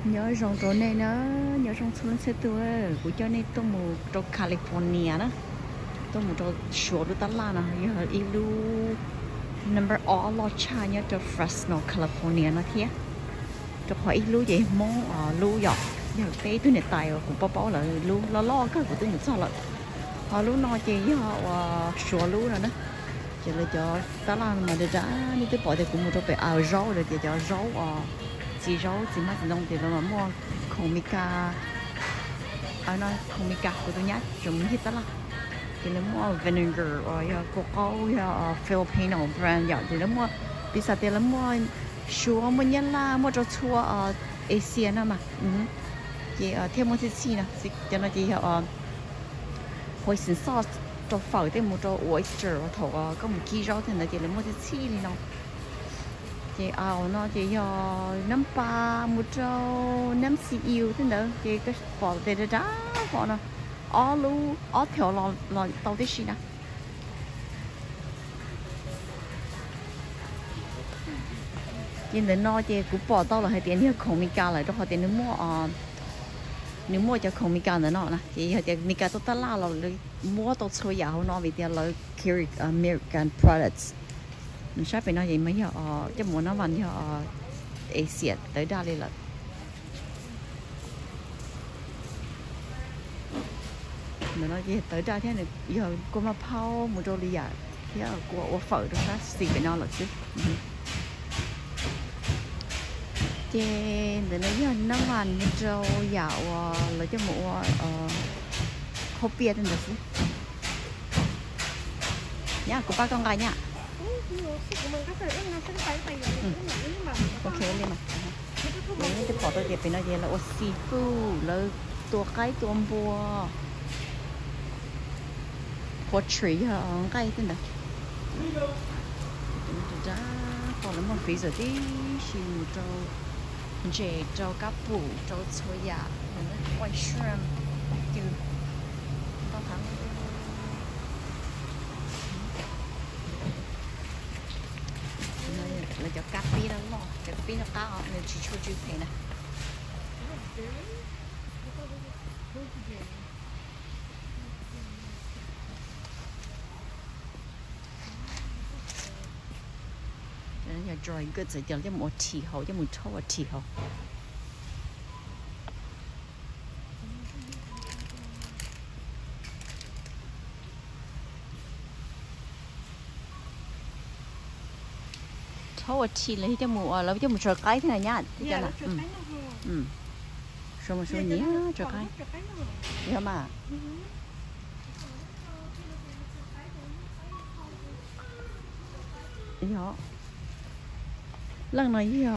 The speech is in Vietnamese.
nhớ rong chỗ này nó nhớ rong xuống xe tua của cho nên tôi một chỗ California đó tôi một chỗ sure được tắt là nó giờ ilu number all lo cha nhớ chỗ Fresno California nó thiệt chỗ hỏi ilu vậy mong lu dọc giờ bé tôi này tài cũng bao là lu lo cái của tôi một sao là họ lu nói gì họ sure lu rồi đó chỉ là cho tắt là mà được ra như tôi bỏ thì cũng một chỗ phải rau rồi thì cho rau chỉ rau chỉ mà chỉ nông thì nó mua không mica nó không mica của tôi nhát chúng hết tất là thì nó mua vinegar rồi coco Filipino brand vậy thì nó mua bây giờ thì nó mua chua mua nhân la mua cho chua Asia nữa mà thì thêm một chút xí nè cho nó chỉ hồi sinh sauce cho phở thì mua cho oyster thầu có một ký rau thì nó chỉ là mua chút xí đi nó chị nó chị nấm pa một trâu nấm xì yêu thế nữa chị cái bỏ để ra bỏ nó lu theo lò tàu thế gì nè chị đến nó chị cũng bỏ tàu là hay tiền như không mica lại đó họ tiền nếu mua cho không mica nữa nọ nè chị hay tiền mica tốt la rồi mua tốt chơi giàu nó vì tiền là carry American products mình sắp phải nói gì mấy giờ cho muốn nó bằng cho Asia tới đây là mình nói gì tới đây thế này giờ cô mà phao một đôi lìa thế của phở đó là xì phải nói là chứ trên để nói giờ nó bằng một trâu dạo là cho mua hộp bia trên đó chứ nhá của ba con gái nhá ok lên mà đấy cái bỏ tôi đẹp bên này là ô seafood là tua cái tua bùa poultry cái thế này ra còn là một phí giờ tí xíu trâu chè trâu cá bù trâu soya white shrimp từ tao thắng là cho cá pi nó lo cái pi nó cao nên chỉ cho chú thấy nè giờ dry goods giờ cho một chỉ hậu cho một thau chỉ hậu thau chỉ lấy cho một trò cái thế này nhá thì cho là số một số nhé trò cái nhớ mà nhớ lần này